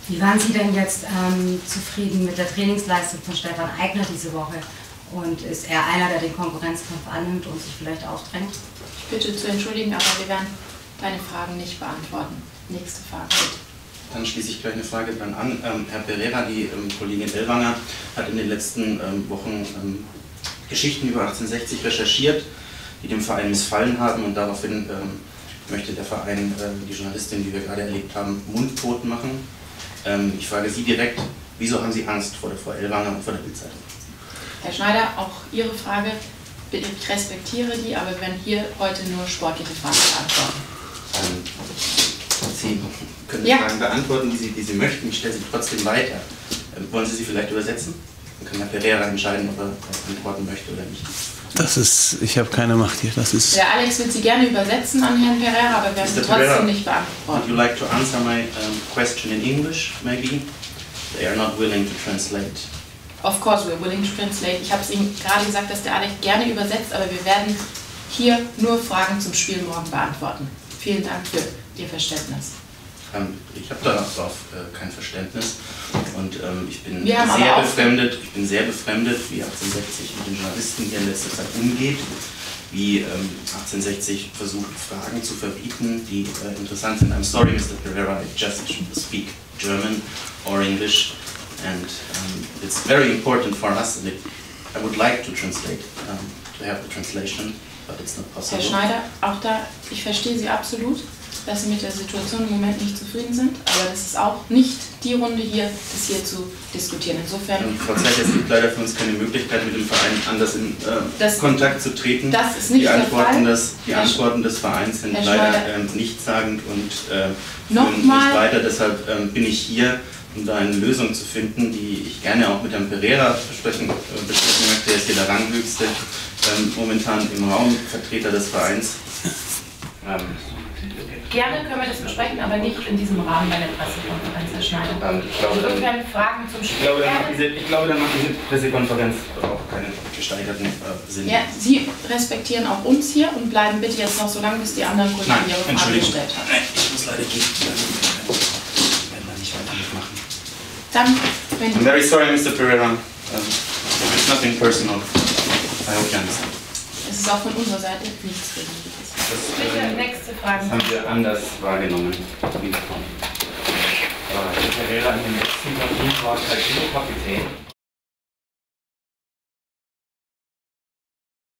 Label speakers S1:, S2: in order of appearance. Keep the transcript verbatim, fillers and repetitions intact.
S1: Wie waren Sie denn jetzt ähm, zufrieden mit der Trainingsleistung von Stefan Aigner diese Woche? Und ist er einer, der den Konkurrenzkampf annimmt und sich vielleicht aufdrängt?
S2: Ich bitte zu entschuldigen, aber wir werden deine Fragen nicht beantworten. Nächste Frage bitte.
S3: Dann schließe ich gleich eine Frage dran an. Ähm, Herr Pereira, die ähm, Kollegin Ellwanger, hat in den letzten ähm, Wochen ähm, Geschichten über achtzehnhundertsechzig recherchiert, die dem Verein missfallen haben, und daraufhin ähm, möchte der Verein äh, die Journalistin, die wir gerade erlebt haben, mundtot machen. Ähm, ich frage Sie direkt, wieso haben Sie Angst vor der Frau Ellwanger und vor der Bildzeitung?
S2: Herr Schneider, auch Ihre Frage, bitte, ich respektiere die, aber wir werden hier heute nur sportliche Fragen beantworten.
S3: Ähm, Sie können
S2: ja.
S3: Fragen beantworten, die Sie, die Sie möchten, ich stelle sie trotzdem weiter. Ähm, wollen Sie sie vielleicht übersetzen? Dann kann Herr Pereira entscheiden, ob er antworten möchte oder nicht.
S4: Das ist, ich habe keine Macht hier, das ist...
S2: Der Alex wird Sie gerne übersetzen an Herrn Pereira, aber wir werden sie trotzdem
S3: Pereira,
S2: nicht beantworten.
S3: Would you like to answer my um, question in English, maybe? They are not willing to translate.
S2: Of course we're willing to translate. Ich habe es Ihnen gerade gesagt, dass der Alex gerne übersetzt, aber wir werden hier nur Fragen zum Spiel morgen beantworten. Vielen Dank für Ihr Verständnis.
S3: Ähm, ich habe darauf äh, kein Verständnis und ähm, ich bin
S2: Wir haben
S3: sehr
S2: aber auch
S3: befremdet, ich bin sehr befremdet, wie achtzehnhundertsechzig mit den Journalisten hier in letzter Zeit umgeht, wie ähm, achtzehnhundertsechzig versucht, Fragen zu verbieten, die äh, interessant sind. I'm sorry, Mister Pereira, I just speak German or English, and um, it's very important for us, and it, I would like to translate, um, to have the translation, but it's not possible.
S2: Herr Schneider, auch da, ich verstehe Sie absolut, dass Sie mit der Situation im Moment nicht zufrieden sind, aber das ist auch nicht die Runde hier, das hier zu diskutieren. Insofern...
S3: Ähm, Frau Zeit, es gibt leider für uns keine Möglichkeit, mit dem Verein anders in äh,
S2: das,
S3: Kontakt zu treten.
S2: Das ist nicht
S3: die Antworten,
S2: der Fall.
S3: Des, die Antworten des Vereins sind
S2: Herr
S3: leider ähm, nichtssagend und äh, führen nicht
S2: mal.
S3: weiter. Deshalb ähm, bin ich hier, um da eine Lösung zu finden, die ich gerne auch mit Herrn Pereira besprechen, äh, besprechen möchte. Er ist hier der Ranghöchste, ähm, momentan im Raum, Vertreter des Vereins. Ähm,
S2: Gerne können wir das besprechen, aber nicht in diesem Rahmen bei der Pressekonferenz, Herr Schneider.
S3: Ähm, ich, glaube, dann,
S2: Insofern Fragen zum Spiel.
S3: ich, glaube, dann macht diese, ich glaube, dann macht diese Pressekonferenz auch keinen gesteigerten äh, Sinn.
S2: Ja, Sie respektieren auch uns hier und bleiben bitte jetzt noch so lange, bis die anderen Kollegen
S3: Nein,
S2: ihre Fragen gestellt haben.
S3: Nein, ich muss leider gehen. Wir werden da nicht weiter mitmachen.
S2: Dann, wenn
S3: I'm very sorry, Mister Pereira. Um, it's nothing personal. I hope you understand.
S2: Es ist auch von unserer Seite nichts Regelmäßiges.
S3: Das,
S2: Bitte,
S3: ähm,
S2: nächste Frage.
S3: das haben wir anders wahrgenommen.
S5: Herr Pereira, in den letzten Partien war als Kapitän.